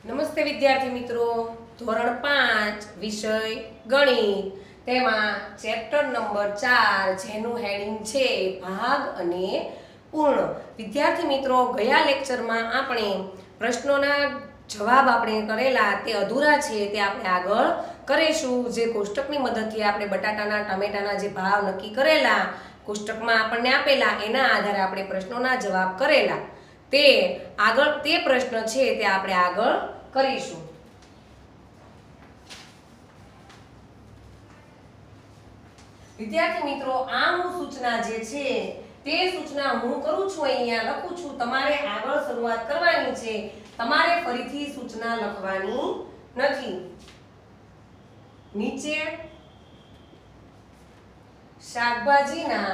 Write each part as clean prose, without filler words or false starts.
નમસ્તે વિદ્યાર્થી મિત્રો, ધોરણ 5 વિષય ગણિત તેમાં ચેપ્ટર નંબર 4 જેનું હેડિંગ છે ભાગ અને પૂર્ણ। વિદ્યાર્થી મિત્રો, ગયા લેક્ચરમાં આપણે પ્રશ્નોના જવાબ આપણે કરેલા તે અધૂરા છે તે આપણે આગળ કરીશું। જે કોષ્ટકની મદદથી આપણે બટાટાના ટમેટાના જે ભાવ નક્કી કરેલા કોષ્ટકમાં આપણને આપેલા એના આધારે આપણે પ્રશ્નોના જવાબ કરેલા તે આગળ તે પ્રશ્ન છે તે આપણે આગળ કરીશું। વિદ્યાર્થી મિત્રો, આ હું સૂચના જે છે તે સૂચના હું કરું છું, અહીંયા લખું છું, તમારે આગળ શરૂઆત કરવાની છે। તમારે ફરીથી સૂચના લખવાની નથી। નીચે શાકભાજીના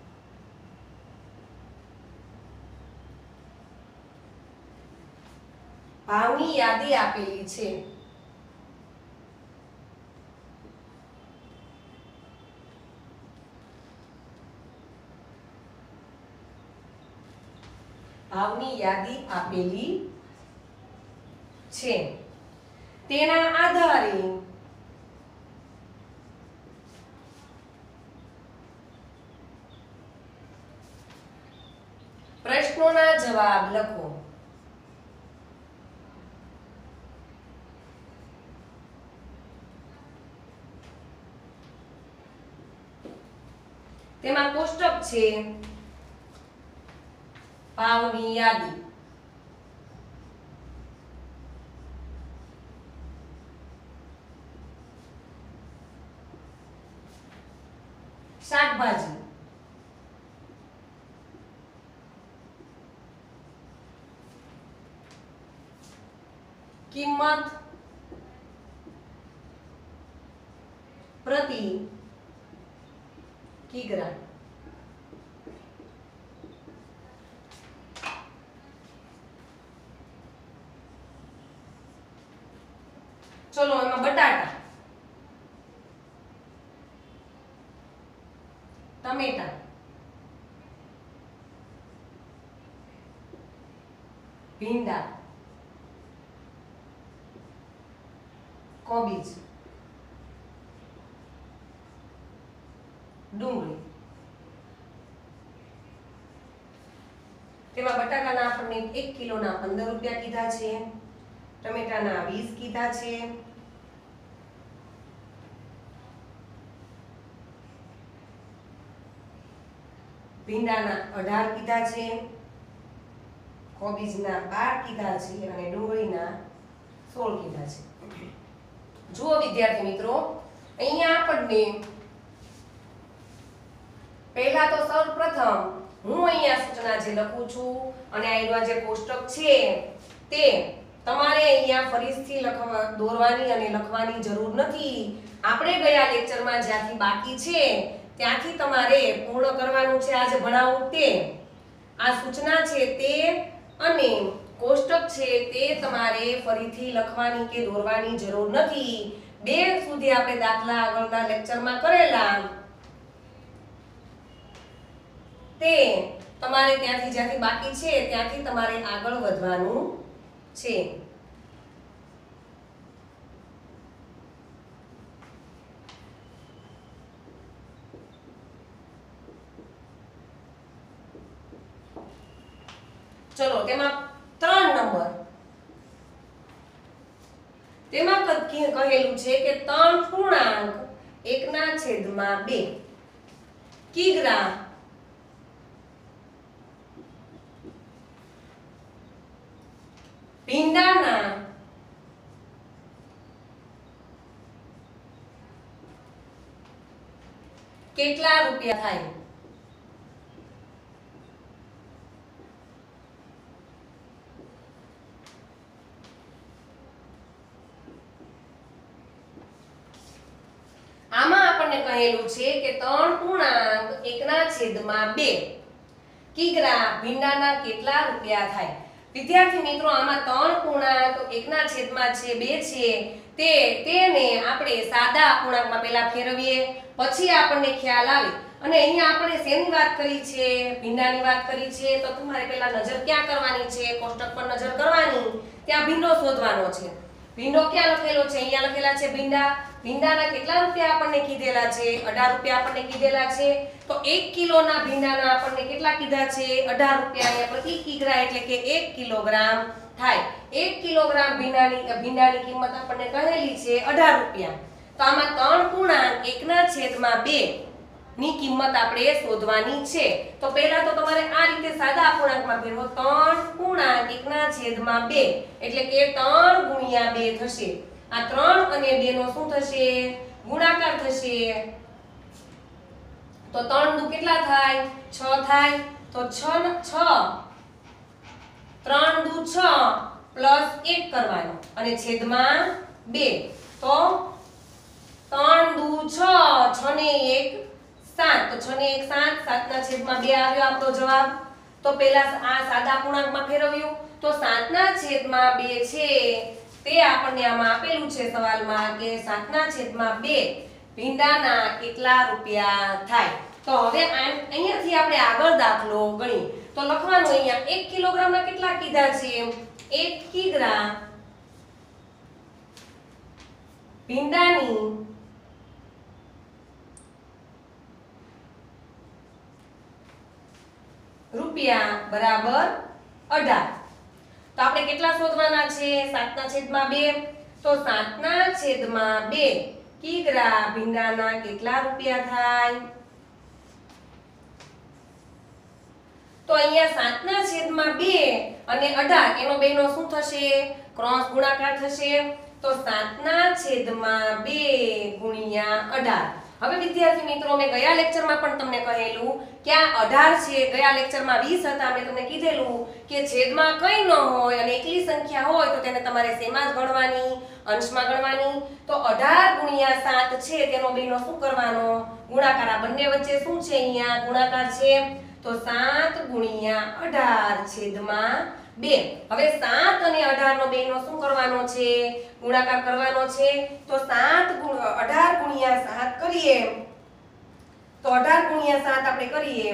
ભાવની યાદી આપેલી છે। ભાવની યાદી આપેલી છે। તેના આધારે પ્રશ્નોના જવાબ લખો। તેમાં કોષ્ટક છે ભાવની યાદી। શાકભાજી, કિંમત પ્રતિ કિગ્રા। ચલો એમાં બટાટા, ટમેટા, ભીંડા, કોબીજ, ડુંગળી। તેમાં બટાકાના આપણને 1 કિલોના 15 રૂપિયા કીધા છે, ટમેટાના 20 કીધા છે, ભીંડાના 18 કીધા છે, કોબીજના 12 કીધા છે અને ડુંગળીના 16 કીધા છે। જુઓ વિદ્યાર્થી મિત્રો, અહીંયા આપણને પહેલા તો સૌપ્રથમ હું અહીંયા સૂચના જે લખું છું અને આનો જે કોષ્ટક છે તે તમારે અહીંયા ફરીથી દોરવાની અને લખવાની જરૂર નથી। આપણે ગયા લેક્ચરમાં જ્યાંથી બાકી છે ત્યાંથી તમારે પૂર્ણ કરવાનું છે। આજે ભણાવું તે આ સૂચના છે તે અને કોષ્ટક છે તે તમારે ફરીથી લખવાની કે દોરવાની જરૂર નથી। 2 સુધી આપણે દાખલા આગળના લેક્ચરમાં કરેલા તે તમારે ત્યાંથી જ્યાંથી બાકી છે ત્યાંથી તમારે આગળ વધવાનું છે। ચલો તેમાં 3 નંબર તેમાં કહેલું છે કે 3.1/2 કિગ્રા ભીંડાના કેટલા રૂપિયા થાય? આમાં આપણને કહેલું છે કે 3.1/2 કિગ્રા ભીંડાના કેટલા રૂપિયા થાય? વિદ્યાર્થી મિત્રો, આમાં 3.1/2 છે તેને આપણે સાદા અપૂર્ણાંકમાં પહેલા ફેરવીએ પછી આપણને ખ્યાલ આવે અને અહીંયા આપણે શેની વાત કરી છે, ભીંડાની વાત કરી છે, તો તમારે પહેલા નજર ક્યાં કરવાની છે, કોષ્ટક પર નજર કરવાની, ત્યાં ભીંડો શોધવાનો છે. ભીંડો ક્યાં લખેલો છે? અહીંયા લખેલા છે ભીંડા. ભીંડાના કેટલા રૂપિયા આપણને કીધેલા છે? 18 રૂપિયા આપણને કીધેલા છે. તો 1 કિલોના ભીંડાના આપણને કેટલા કીધા છે? 18 રૂપિયા. અહીંયા પ્રતિ કિગ્રા એટલે કે 1 કિલોગ્રામ થાય. 1 કિલોગ્રામ ભીંડાની કિંમત આપણને કહેલી છે 18 રૂપિયા. તો આમાં 3.1/2 ની કિંમત આપણે શોધવાની છે. તો પહેલા તો તમારે આ રીતે સાદા અપૂર્ણાંકમાં ફેરવો. 3.1/2 એટલે કે 3 ગુણ્યા 2 થશે. આ 3 અને 2 નો શું થશે? ગુણાકાર થશે. તો 3 દુ કેટલા થાય? 6 થાય. તો 6 3 દુ 6 પ્લસ 1 કરવાનો અને છેદમાં 2. તો 3 દુ 6 6 ને 1 7. તો 6 ને 1 7. 7 ના છેદમાં 2 આવ્યો આપણો જવાબ. તો પહેલા આ સાદા પૂર્ણાંકમાં ફેરવ્યું. તો 7 ના છેદમાં 2 છે તે આપણને આમાં આપેલું છે સવાલમાં કે 7 ના છેદમાં 2 ભીંડાના કેટલા રૂપિયા થાય. તો હવે અહીંયાથી આપણે આગળ દાખલો ગણી. તો લખવાનું અહીંયા 1 કિલોગ્રામના કેટલા કીધા છે? 1 કિગ્રા ભીંડાની રૂપિયા બરાબર 18. તો આપણે કેટલા શોધવાના છે? 7 ના છેદમાં 2. તો 7 ના છેદમાં 2 કિગ્રા ભીંડાના કેટલા રૂપિયા થાય? તો અહીંયા 7 ના છેદમાં 2 અને 18 એનો બેનો શું થશે? ક્રોસ ગુણાકાર થશે. તો 7 ના છેદમાં 2 ગુણ્યા 18. હવે વિદ્યાર્થી મિત્રો, મેં ગયા લેક્ચરમાં પણ તમને કહેલું કે આ 18 છે. ગયા લેક્ચરમાં 20 હતા. મેં તમને કીધેલું કે છેદમાં કંઈ ન હોય અને એકલી સંખ્યા હોય તો તેને તમારે શેમાં જ ગણવાની? અંશમાં ગણવાની. તો 18 ગુણ્યા 7 છે તેનો બેનો શું કરવાનો? ગુણાકાર. આ બંને વચ્ચે શું છે? અહીંયા ગુણાકાર છે. તો 7 ગુણ્યા 18 છેદમાં 2. હવે 7 અને 18 નો બેનો શું કરવાનો છે? ગુણાકાર કરવાનો છે. તો 18 ગુણ્યા 7 કરીએ. તો 18 ગુણ્યા 7 આપણે કરીએ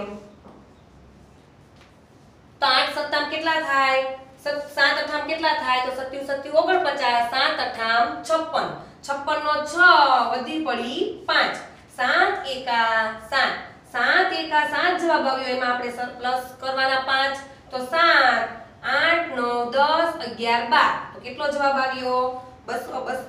તો 8 સત્તામ કેટલા થાય? 7 અઠામ કેટલા થાય? તો 7 7 49. 7 અઠામ 56. 56 નો 6 વધી પડી 5. 7 એકા 7. 7 એકા 7 જવાબ આવ્યો. એમાં આપણે પ્લસ કરવાના 5. તો 7 8 9 10 11 12. તો કેટલો જવાબ આવ્યો? 200.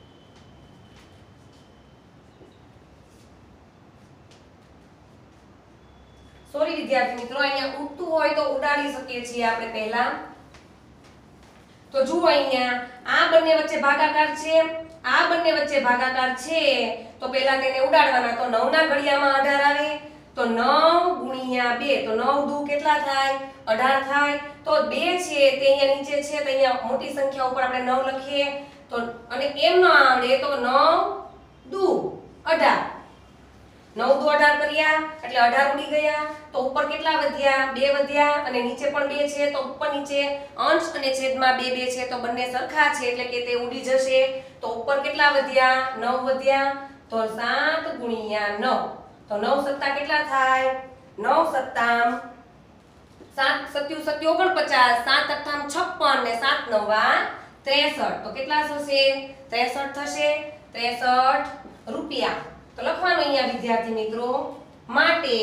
સોરી વિદ્યાર્થી મિત્રો, અહીંયા ઉડતું હોય તો ઉડાડી શકીએ છીએ આપણે પહેલા. તો જુઓ અહીંયા આ બંને વચ્ચે ભાગાકાર છે. આ બંને વચ્ચે ભાગાકાર છે. તો પહેલા તેને ઉડાડવાના. તો 9 ના ઘડિયામાં 18 આવે. તો 9 ગુણ્યા 2. તો 9 દુ કેટલા થાય? 18 થાય. તો 2 છે તે અહીંયા નીચે છે તો અહીંયા મોટી સંખ્યા ઉપર આપણે 9 લખીએ. તો અને એમ ન આવડે તો 9 દુ 18. 9 દુ 18 કર્યા એટલે 18 ઉડી ગયા. તો ઉપર કેટલા વધ્યા? 2 વધ્યા. અને નીચે પણ 2 છે તો ઉપર નીચે અંશ અને છેદમાં 2 2 છે તો બંને સરખા છે એટલે કે તે ઉડી જશે. તો ઉપર કેટલા વધ્યા? 9 વધ્યા. તો 7 ગુણ્યા 9. તો 9 સત્તા કેટલા થાય? 9 સત્તામ 7 7 7 49. 7 અઠામ 56 ને 7 નવા 63. તો કેટલા થશે? 63 થશે. 63 રૂપિયા. તો લખવાનું અહીંયા વિદ્યાર્થી મિત્રો, માટે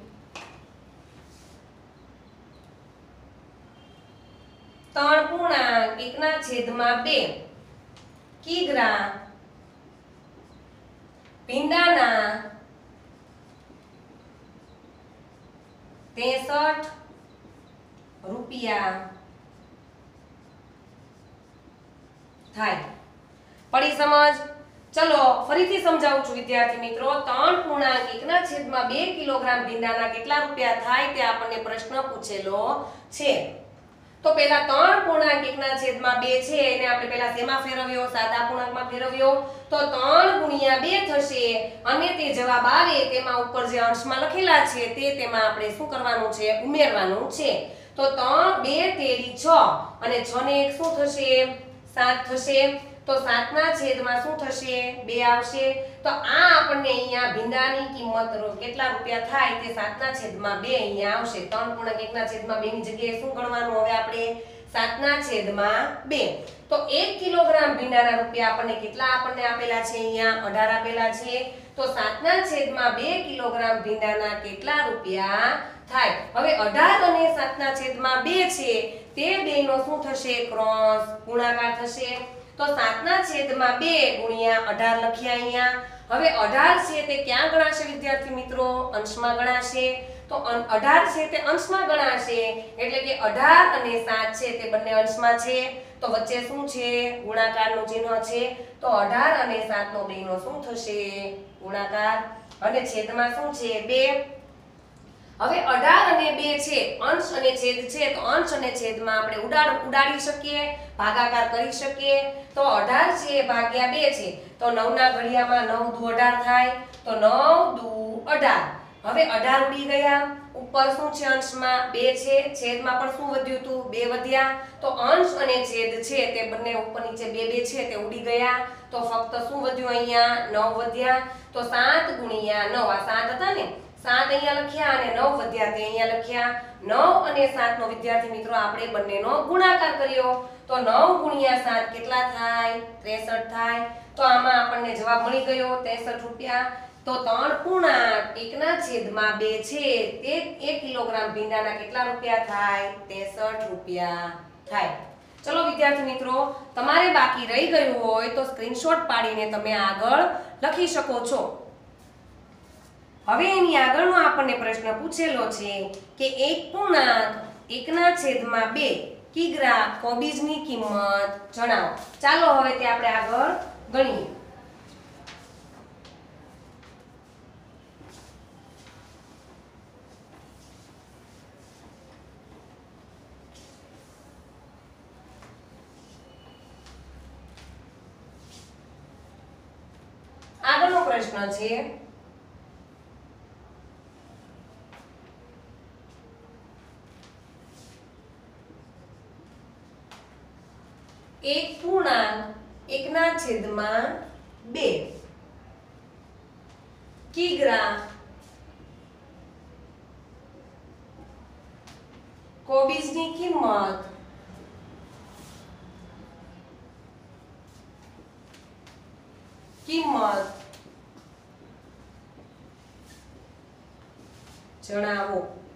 3.1/2 કિગ્રા ભીંડાના 63 રૂપિયા થાય. પડી સમજ? ચલો ફરીથી સમજાવું છું વિદ્યાર્થી મિત્રો. 3.1/2 કિલોગ્રામ ભીંડાના કેટલા રૂપિયા થાય તે આપણને પ્રશ્ન પૂછેલો છે. તો પહેલા 3.1/2 છે એને આપણે પહેલા શેમાં ફેરવ્યો? સાદા પૂર્ણાંકમાં ફેરવ્યો. તો 3 ગુણ્યા 2 થશે અને તે જવાબ આવે તેમાં ઉપર જે અંશમાં લખેલા છે તેમાં આપણે શું કરવાનું છે? ઉમેરવાનું છે. તો 2 તેરી 6 અને 6 ને 1 શું થશે? 7 થશે. તો 7 ના છેદમાં શું થશે? 2 આવશે. તો આ આપણને અહીંયા ભીંડાની કિંમત કેટલા રૂપિયા થાય તે 7 ના છેદમાં 2 અહીંયા આવશે. 3.1/2 ની જગ્યાએ શું ગણવાનું? હવે આપણે 7/2. તો 1 કિલોગ્રામ ભીંડાના રૂપિયા આપણને કેટલા આપેલા છે? અહીંયા 18 આપેલા છે. તો 7/2 કિલોગ્રામ ભીંડાના કેટલા રૂપિયા થાય? હવે 18 અને 7/2 છે તે બેનો શું થશે? ક્રોસ ગુણાકાર થશે. તો 7/2 ગુણ્યા 18 લખ્યા અહીંયા. હવે 18 છે તે ક્યાં ગણાશે વિદ્યાર્થી મિત્રો? અંશમાં ગણાશે. તો 18 છે તે અંશમાં ગણાશે એટલે કે 18 અને 7 છે તે બંને અંશમાં છે. તો વચ્ચે શું છે? ગુણાકારનું ચિહ્ન છે. તો 18 અને 7 નો બેનો શું થશે? ગુણાકાર. અને છેદમાં શું છે? 2. હવે 18 અને 2 છે અંશ અને છેદ છે. તો અંશ અને છેદમાં આપણે ઉડાડી શકીએ, ભાગાકાર કરી શકીએ. તો 18 છે ભાગ્યા 2 છે. તો 9 ના ઘડિયામાં 9 દુ 18 થાય. તો 9 દુ 18. હવે 18 ઉડી ગયા. ઉપર શું છે? અંશમાં 2 છે. છેદમાં પણ શું વધ્યું હતું? 2 વધ્યા. તો અંશ અને છેદ છે તે બંને ઉપર નીચે 2 છે તે ઉડી ગયા. તો ફક્ત શું વધ્યું? અહીંયા 9 વધ્યા. તો 7 ગુણ્યા 9 આ 7 હતા ને, 7 અહીંયા લખ્યા અને 9 વધ્યા તે અહીંયા લખ્યા. 9 અને 7 નો વિદ્યાર્થી મિત્રો આપણે બંનેનો ગુણાકાર કર્યો. તો 9 ગુણ્યા 7 કેટલા થાય? 63 થાય. તો આમાં આપણને જવાબ મળી ગયો 63 રૂપિયા. તો 3/1/2 છે તે 1 કિલોગ્રામ ભીંડાના કેટલા રૂપિયા થાય? 63 રૂપિયા થાય. ચલો વિદ્યાર્થી મિત્રો, તમારે બાકી રહી ગયું હોય તો સ્ક્રીનશોટ પાડીને તમે આગળ લખી શકો છો. હવે એની આગળનો આપણને પ્રશ્ન પૂછેલો છે કે 1/1/2 કિગ્રા કોબીજની કિંમત જણાવો. ચાલો હવે તે આપણે આગળ ગણીએ. આગળનો પ્રશ્ન છે 1/1/2 કિગ્રા કોબીજની કિંમત જણાવો.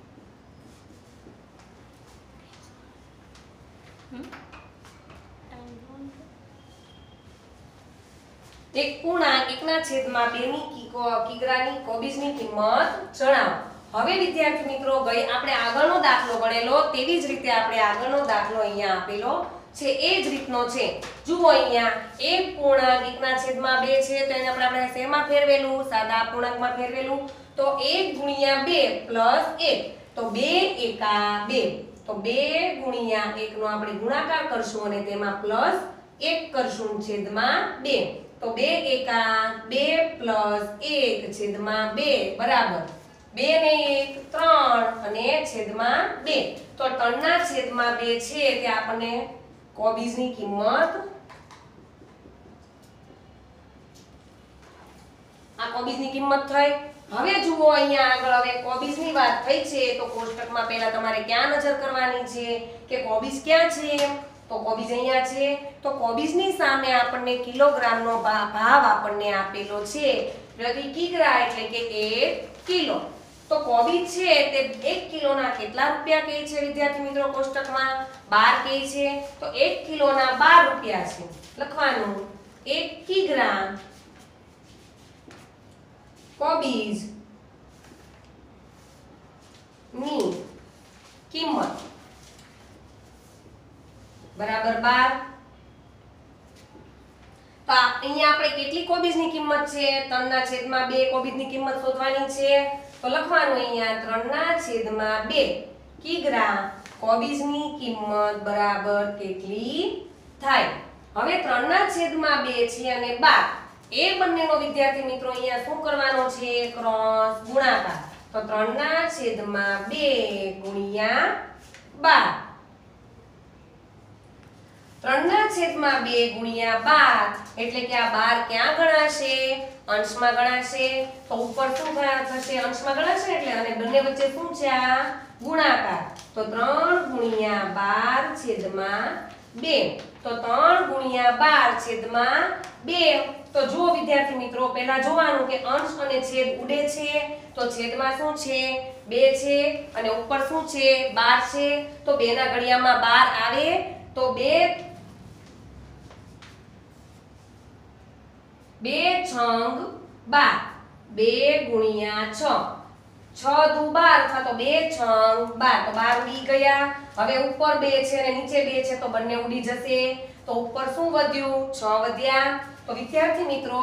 એક પૂર્ણાંક 1/2 ની કિગ્રાની કોબીજની કિંમત જણાવો. હવે વિદ્યાર્થી મિત્રો, આપણે આગળનો દાખલો ગણેલો તેવી જ રીતે આપણે આગળનો દાખલો અહીંયા આપેલો છે એ જ રીતનો છે. જુઓ અહીંયા 1/1/2 છે તો એને આપણે શેમાં ફેરવેલું? સાદા પૂર્ણાંકમાં ફેરવેલું. તો 1/2 પ્લસ 1 તો 2 એકા 2. તો 2 ગુણ્યા 1 નો આપણે ગુણાકાર કરશું અને તેમાં પ્લસ 1 કરશું છેદમાં 2. તો 2 એકા 2 પ્લસ 1 છેદમાં 2 બરાબર 2 ને 1 3 અને છેદમાં 2. તો 3/2 છે તે આપણને કોબીજની કિંમત, આ કોબીજની કિંમત થઈ. હવે જુઓ અહીંયા આગળ હવે કોબીજની વાત થઈ છે તો કોષ્ટકમાં પહેલા તમારે ક્યાં નજર કરવાની છે કે કોબીજ ક્યાં છે? તો કોબીજ અહીંયા છે. તો કોબીજની સામે આપણને કિલોગ્રામનો ભાવ આપણને આપેલો છે. પ્રતિ કિગ્રા એટલે કે 1 કિલો. તો કોબીજ છે તે 1 કિલોના કેટલા રૂપિયા કહે છે વિદ્યાર્થી મિત્રો? કોષ્ટકમાં 12 કહે છે. તો 1 કિલોના 12 રૂપિયા છે. લખવાનું 1 કિગ્રા કોબીજ ની કિંમત બરાબર 12. તો અહીંયા આપણે કેટલી કોબીજની કિંમત છે? 3/2 કોબીજની કિંમત શોધવાની છે. તો લખવાનું અહીંયા 3/2 કિગ્રા કોબીજની કિંમત બરાબર કેટલી થાય? હવે 3/2 છે અને 12 એ બંનેનો વિદ્યાર્થી મિત્રો અહીંયા શું કરવાનો છે? ક્રોસ ગુણાકાર. તો 3/2 ગુણ્યા 12. 3/2 ગુણ્યા 12 એટલે કે આ 12 ક્યાં ગણાશે? અંશમાં ગણાશે. તો ઉપર શું થશે? અંશમાં ગણાશે એટલે અને બંને વચ્ચે શું છે? આ ગુણાકાર. તો 3 ગુણ્યા 12 12/2 તો 3 × 12/2 તો જુઓ વિદ્યાર્થી મિત્રો પહેલા જોવાનું કે અંશ અને છેદ ઉડે છે તો છેદમાં શું છે 2 છે અને ઉપર શું છે 12 છે તો 2 ના ઘડિયામાં 12 આવે તો 2 છંગ 12 2 × 6 6 દુ 12 અથવા તો 2 છંગ 12 તો 12 ઉડી ગયા હવે ઉપર 2 છે અને નીચે 2 છે તો બંને ઉડી જશે તો ઉપર શું વધ્યું 6 વધ્યા તો વિદ્યાર્થી મિત્રો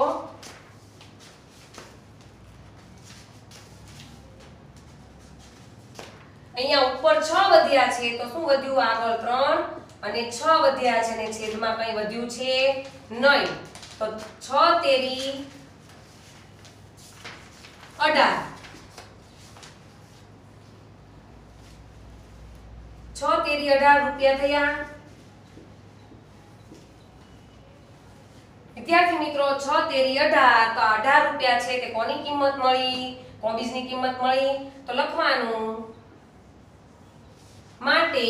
અહીંયા ઉપર 6 વધ્યા છે તો શું વધ્યું આગળ 3 અને 6 વધ્યા છે અને છેદમાં કંઈ વધ્યું છે નહીં તો 6 તેરી 18 6 તેરી 18 રૂપિયા થયા વિદ્યાર્થી મિત્રો 6 તેરી 18 તો 18 રૂપિયા છે તે કોની કિંમત મળી કોબીજની કિંમત મળી તો લખવાનું માટે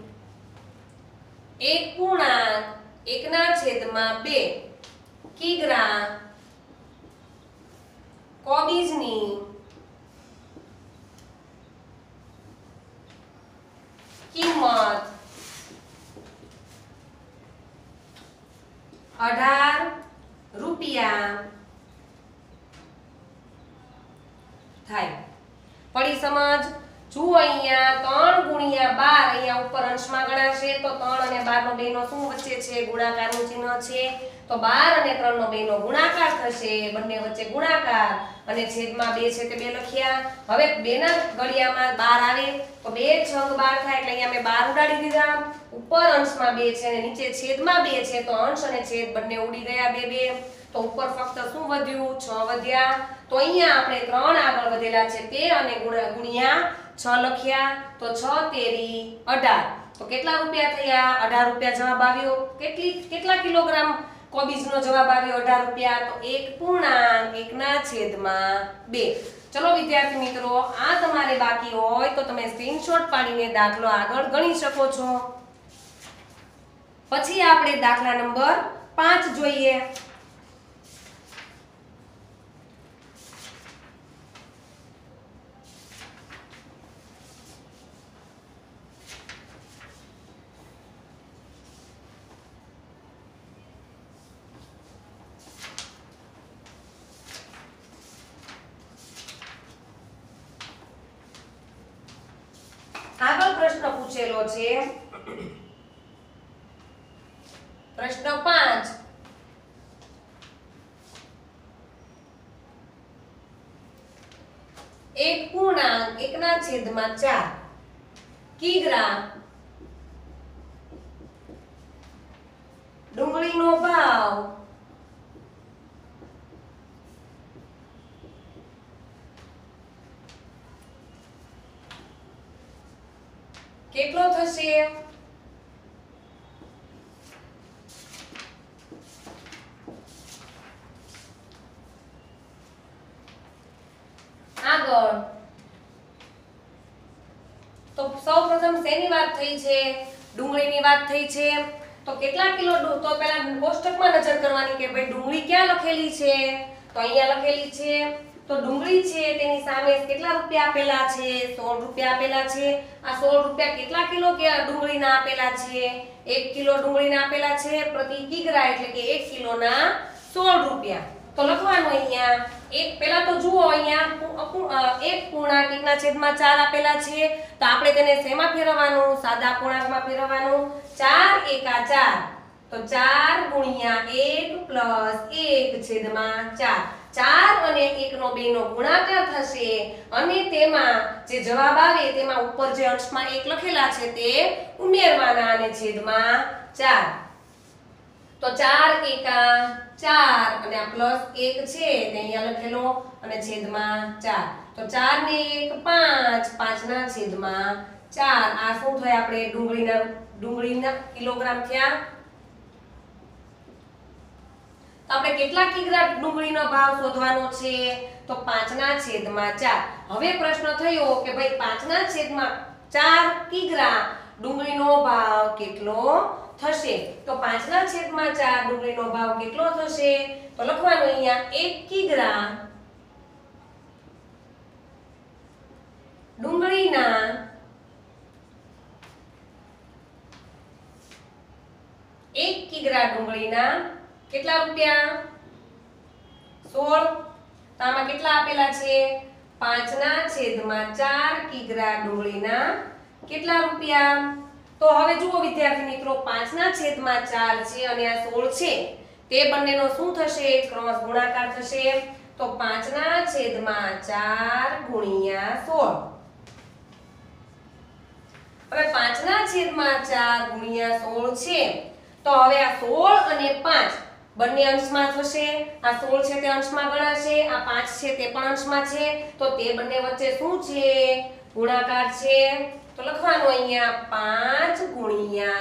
1/1/2 કિગ્રા કોબીજની કિંમત 18 રૂપિયા થાય પડી સમજ જુઓ અહીંયા 3 × 12 અહીંયા ઉપર અંશમાં ગણાશે તો 3 અને 12 નો બેનો શું વચ્ચે છે ગુણાકારનું ચિહ્ન છે તો 12 અને 3 નો બેનો ગુણાકાર થશે બંને વચ્ચે ગુણાકાર અને છેદમાં 2 છે તે 2 લખ્યા હવે 2 ના ઘડિયામાં 12 આવે તો 2 છંગ 12 થાય એટલે અહીંયા મેં 12 ઉડાડી દીધા ઉપર અંશમાં 2 છે અને નીચે છેદમાં 2 છે તો અંશ અને છેદ બંને ઉડી ગયા 2 2 તો ઉપર ફક્ત શું વધ્યું 6 વધ્યા તો અહીંયા આપણે 3 આગળ વધેલા છે તે અને ગુણ્યા 6 લખ્યા તો 6 તેરી 18 તો કેટલા રૂપિયા થયા 18 રૂપિયા જવાબ આવ્યો કેટલા કિલોગ્રામ કોબીજનો જવાબ આવ્યો 18 રૂપિયા તો 1/1/2 ચલો વિદ્યાર્થી મિત્રો આ તમારે બાકી હોય તો તમે સ્ક્રીનશોટ પાડીને દાખલો આગળ ગણી શકો છો પછી આપણે દાખલા નંબર 5 જોઈએ આગળ પ્રશ્ન પૂછેલો છે પ્રશ્ન 5 1/1/4 કિગ્રા ડુંગળીનો ભાવ કેટલો થશે આગળ તો સૌપ્રથમ શેની વાત થઈ છે ડુંગળીની વાત થઈ છે તો કેટલા કિલો તો પહેલા કોષ્ટકમાં નજર કરવાની કે ભાઈ ડુંગળી ક્યાં લખેલી છે તો અહીંયા લખેલી છે તો ડુંગળી છે તેની સામે કેટલા રૂપિયા આપેલા છે 16 રૂપિયા આપેલા છે આ 16 રૂપિયા કેટલા કિલો કે ડુંગળીના આપેલા છે 1 કિલો ડુંગળીના આપેલા છે પ્રતિ કિગ્રા એટલે કે 1 કિલોના 16 રૂપિયા તો લખવાનું અહીંયા એક પહેલા તો જુઓ અહીંયા 1/1/4 આપેલા છે તો આપણે તેને શેમાં ફેરવવાનું સાદા પૂર્ણાંકમાં ફેરવવાનું 4 × 4 તો 4 × 1 + 1/4 4 અને 1 નો 2 નો ગુણાકાર થશે અને તેમાં જે જવાબ આવે તેમાં ઉપર જે અંશમાં 1 લખેલા છે તે ઉમેરવાના અને છેદમાં 4 તો 4 × 4 અને આ +1 છે તે અહીંયા લખેલો અને છેદમાં 4 તો 4 ને 1 5 5 ના છેદમાં 4 આ શું થાય આપણે ડુંગળીના કિલોગ્રામ થયા આપણે કેટલા કિગ્રા ડુંગળીનો ભાવ શોધવાનો છે તો 5/4 હવે પ્રશ્ન થયો કે ભાઈ 5/4 કિગ્રા ડુંગળીનો ભાવ કેટલો થશે? તો 5/4 ડુંગળીનો ભાવ કેટલો થશે? તો લખવાનું અહીંયા 1 કિગ્રા ડુંગળીના કેટલા રૂપિયા? 16. તો આમાં કેટલા આપેલા છે? 5/4 કિગ્રા ડુંગળીના કેટલા રૂપિયા? તો હવે જુઓ વિદ્યાર્થી મિત્રો, 5/4 છે અને આ 16 છે, તે બંનેનો શું થશે? ક્રોસ ગુણાકાર થશે. તો 5/4 ગુણ્યા 16. હવે 5/4 ગુણ્યા 16 છે, તો હવે આ 16 અને 5 બંને અંશમાં થશે. આ 16 છે તે અંશમાં ગણાશે, આ 5 છે તે પણ અંશમાં છે, તો તે બંને વચ્ચે શું છે? ગુણાકાર છે. તો લખવાનું અહીંયા 5 ગુણ્યા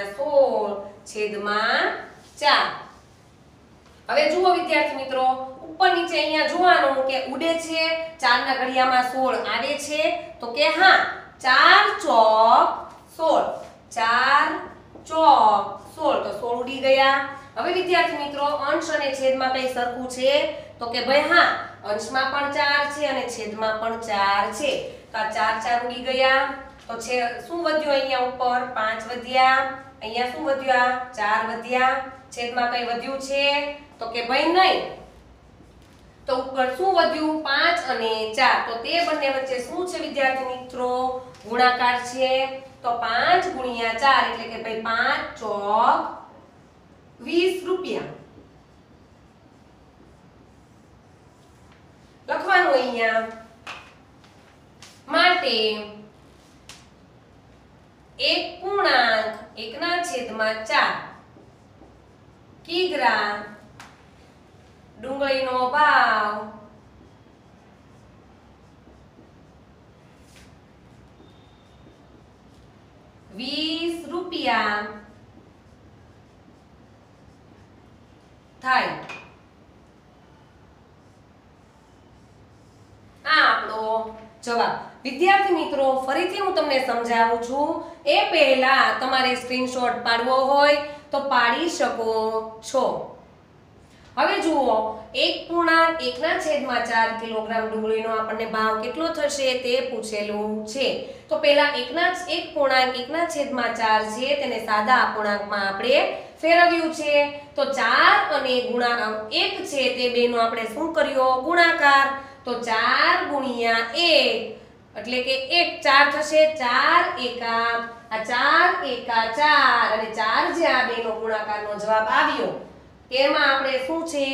16/4. હવે જુઓ વિદ્યાર્થી મિત્રો, ઉપર નીચે અહીંયા જોવાનું કે ઉડે છે 4 ના ઘડિયામાં 16 આવે છે, તો કે હા 4 ચોક 16, 4 ચોક 16, તો 16 ઉડી ગયા. હવે વિદ્યાર્થી મિત્રો, અંશ અને છેદમાં કઈ સરખું છે? તો કે ભાઈ હા, અંશમાં પણ 4 છે અને છેદમાં પણ 4 છે, તો આ 4 ઉડી ગયા. તો છે શું વધ્યું? અહીંયા ઉપર 5 વધ્યા, અહીંયા શું વધ્યા? 4 વધ્યા. છેદમાં કઈ વધ્યું છે? તો કે ભાઈ નહીં. તો ઉપર શું વધ્યું? 5 અને 4, તો તે બંને વચ્ચે શું છે વિદ્યાર્થી મિત્રો? ગુણાકાર છે. તો 5 ગુણ્યા 4 એટલે કે ભાઈ 5 ચોક 20 રૂપિયા. લખવાનું અહીંયા માટે 1/1/4 કિગ્રા ડુંગળીનો ભાવ ₹20 થાય. આ આપણો જવાબ. વિદ્યાર્થી મિત્રો, ફરીથી હું તમને સમજાવું છું. એ પહેલા તમારે સ્ક્રીનશોટ પાડવો હોય તો પાડી શકો છો. હવે જુઓ, 1/1/4 કિલોગ્રામ ડુંગળીનો આપણને ભાવ કેટલો થશે તે પૂછેલું છે. તો પહેલા 1/1/4 છે તેને સાદા અપૂર્ણાંકમાં આપણે ફેરવ્યું છે. તો 4 અને ગુણાકાર 1 છે તે બેનો આપણે શું કર્યો? ગુણાકાર. તો 4 ગુણ્યા 1 એટલે કે 1 4 થશે. 4 એકા આ 4 એકા 4 અને 4 જે આ બેનો ગુણાકારનો જવાબ આવ્યો તેમાં આપણે શું છે?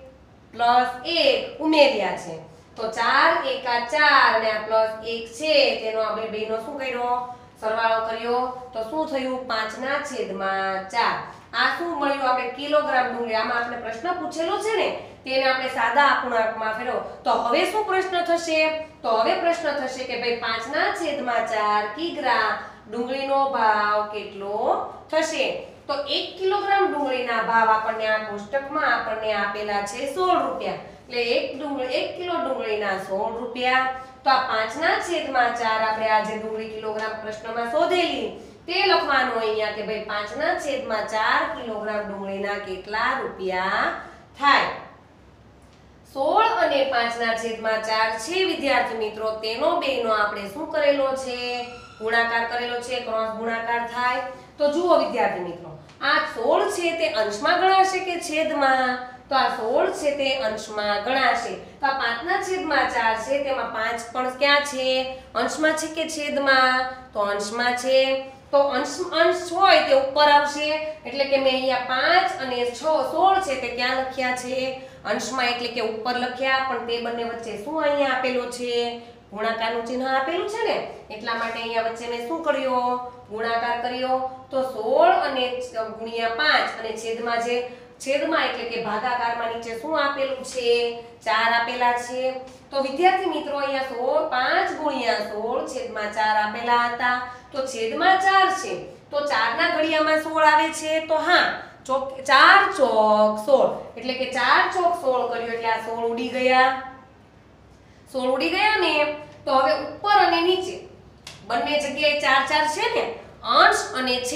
+1 ઉમેર્યા છે. તો 4 એકા 4 અને આ +1 છે તેનો આપણે બેનો શું કર્યો? સરવાળો કર્યો. તો શું થયું? 5/4. આ શું મળ્યું? આપણે કિલોગ્રામ ડુંગળી. આમાં આપણે પ્રશ્ન પૂછેલો છે ને, તેને આપણે સાદા અપૂર્ણાંકમાં ફેરવો. તો હવે શું પ્રશ્ન થશે? તો હવે પ્રશ્ન થશે કે ભાઈ 5/4 કિગ્રા ડુંગળીનો ભાવ કેટલો થશે? તો 1 કિલોગ્રામ ડુંગળીના ભાવ આપણને આ કોષ્ટકમાં આપણને આપેલા છે 16 રૂપિયા. એટલે 1 કિલો ડુંગળીના 16 રૂપિયા. તો આ 5/4 આપણે આ જે ડુંગળી કિલોગ્રામ પ્રશ્નમાં શોધેલી તે લખવાનું અહીંયા કે ભાઈ 5/4 કિલોગ્રામ ડુંગળીના કેટલા રૂપિયા થાય? 16 અને 5/4 છે વિદ્યાર્થી મિત્રો, તેનો બેનો આપણે શું કરેલો છે? ગુણાકાર કરેલો છે. ક્રોસ ગુણાકાર થાય. તો જુઓ વિદ્યાર્થી મિત્રો, આ 16 છે તે અંશમાં ગણાશે કે છેદમાં? તો આ 16 છે તે અંશમાં ગણાશે. તો આ 5/4 છે તેમાં 5 પણ ક્યાં છે? અંશમાં છે કે છેદમાં? તો અંશમાં છે. તો અંશ હોય તે ઉપર આવશે, એટલે કે મેં અહીંયા 5 અને 16 છે તે ક્યાં લખ્યા છે? અંશમાં, એટલે કે ઉપર લખ્યા. પણ તે બંને વચ્ચે શું અહીંયા આપેલો છે? ગુણાકારનું ચિહ્ન આપેલું છે ને, એટલા માટે અહીંયા વચ્ચે મેં શું કર્યો? ગુણાકાર કર્યો. તો 16 અને ગુણ્યા 5 અને છેદમાં એટલે કે ભાગાકારમાં નીચે શું આપેલું છે? 4 આપેલા છે. તો વિદ્યાર્થી મિત્રો, અહીંયા 5 ગુણ્યા 16 છેદમાં 4 આપેલા હતા. તો છેદમાં 4 છે, તો 4 ના ઘડિયામાં 16 આવે છે. તો હા, 4 ચોક 16 એટલે કે 4 ચોક 16 કર્યો એટલે આ 16 ઉડી ગયા. 16 ઉડી ગયા ને. તો હવે ઉપર અને નીચે બંને જગ્યાએ 4 4 છે ને, અંશ અને છેદ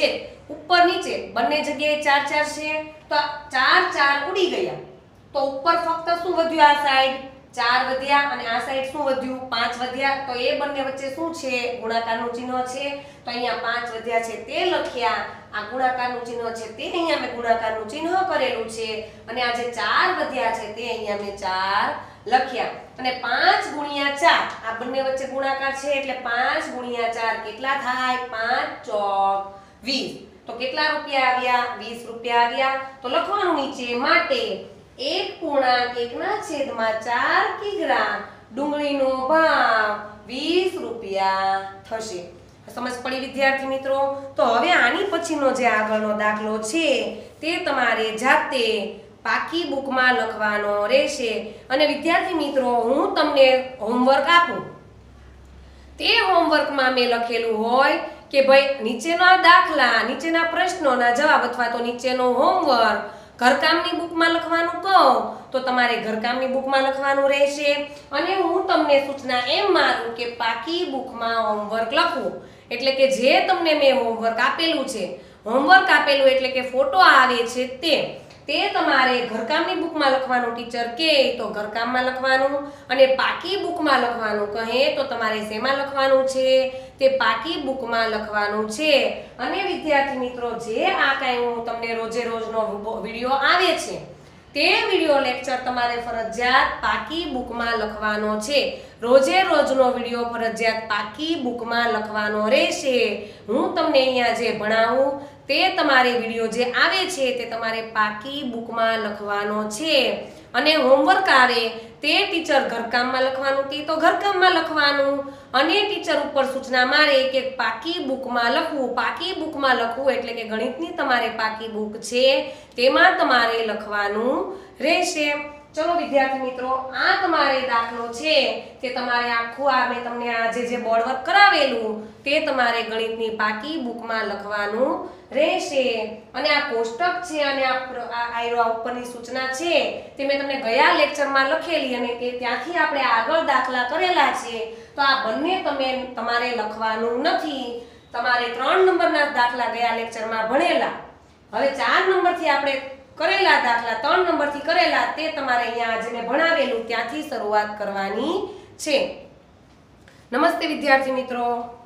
ઉપર નીચે બંને જગ્યાએ 4 4 છે તો 4 4 ઉડી ગયા તો ઉપર ફક્ત શું વધ્યું આ સાઈડ 4 વધ્યા અને આ સાઈડ શું વધ્યું 5 વધ્યા તો એ બંને વચ્ચે શું છે ગુણાકારનું ચિહ્ન છે તો અહીંયા 5 વધ્યા છે તે લખ્યા આ ગુણાકારનું ચિહ્ન છે તે અહીંયા મેં ગુણાકારનું ચિહ્ન કરેલું છે અને આ જે 4 વધ્યા છે તે અહીંયા મેં 4 લખ્યા અને 5 ગુણ્યા 4 આ બંને વચ્ચે ગુણાકાર છે એટલે 5 ગુણ્યા 4 કેટલા થાય 5 ચોક 20 તો કેટલા રૂપિયા આવ્યા 20 રૂપિયા આવ્યા તો લખવાનું નીચે માટે 1.1/4 કિગ્રા ડુંગળીનો ભાવ 20 રૂપિયા થશે સમજ પડી વિદ્યાર્થી મિત્રો તો હવે આની પછીનો જે આગળનો દાખલો છે તે તમારે જાતે પાકી બુકમાં લખવાનો રહેશે અને વિદ્યાર્થી મિત્રો હું તમને હોમવર્ક આપું તે હોમવર્કમાં મેં લખેલું હોય કે ભાઈ નીચેના દાખલા નીચેના પ્રશ્નોના જવાબ અથવા તો નીચેનો હોમવર્ક ઘરકામની બુકમાં લખવાનું કહું તો તમારે ઘરકામની બુકમાં લખવાનું રહેશે અને હું તમને સૂચના એમ મારું કે પાકી બુકમાં હોમવર્ક લખવું એટલે કે જે તમને મેં હોમવર્ક આપેલું છે હોમવર્ક આપેલું એટલે કે ફોટો આવે છે તે તમારે ઘરકામની બુકમાં લખવાનું ટીચર કહે તો ઘરકામમાં લખવાનું અને પાકી બુકમાં લખવાનું કહે તો તમારે શેમાં લખવાનું છે તે પાકી બુકમાં લખવાનું છે અને વિદ્યાર્થી મિત્રો જે આ કાંઈ હું તમને રોજે રોજનો વિડીયો આવે છે તે વિડીયો લેક્ચર તમારે ફરજિયાત પાકી બુકમાં લખવાનો છે રોજે રોજનો વિડીયો ફરજિયાત પાકી બુકમાં લખવાનો રહેશે હું તમને અહીંયા જે ભણાવું તે તમારે વિડીયો જે આવે છે તે તમારે પાકી બુકમાં લખવાનો છે અને હોમવર્ક આવે તે ટીચર ઘરકામમાં લખવાનું તે તો ઘરકામમાં લખવાનું અને ટીચર ઉપર સૂચના મારે કે પાકી બુકમાં લખવું એટલે કે ગણિતની તમારે પાકી બુક છે તેમાં તમારે લખવાનું રહેશે ચલો વિદ્યાર્થી મિત્રો આ તમારે દાખલો છે તે તમારે આખું આ મેં તમને આજે જે બોર્ડ વર્ક કરાવેલું તે તમારે ગણિતની પાકી બુકમાં લખવાનું રહેશે અને આ કોષ્ટક છે અને આ ઉપરની સૂચના છે તે મેં તમને ગયા લેક્ચરમાં લખેલી અને તે ત્યાંથી આપણે આગળ દાખલા કરેલા છે તો આ બંને તમારે લખવાનું નથી તમારે 3 નંબરના દાખલા ગયા લેક્ચરમાં ભણેલા હવે 4 નંબરથી આપણે કરેલા દાખલા 3 નંબરથી કરેલા તે તમારે અહીંયા આજે મેં ભણાવેલું ત્યાંથી શરૂઆત કરવાની છે નમસ્તે વિદ્યાર્થી મિત્રો